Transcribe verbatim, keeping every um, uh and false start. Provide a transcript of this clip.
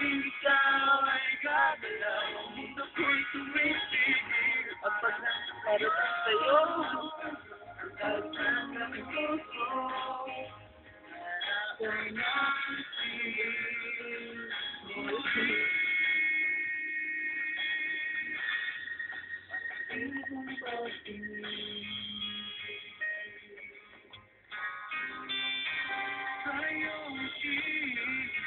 ikaw ay gagalaw, ang mundo ko'y tumitigil. Ang pagkakarating sa'yo, ang pagkakarating puso, ay napisil. Ayaw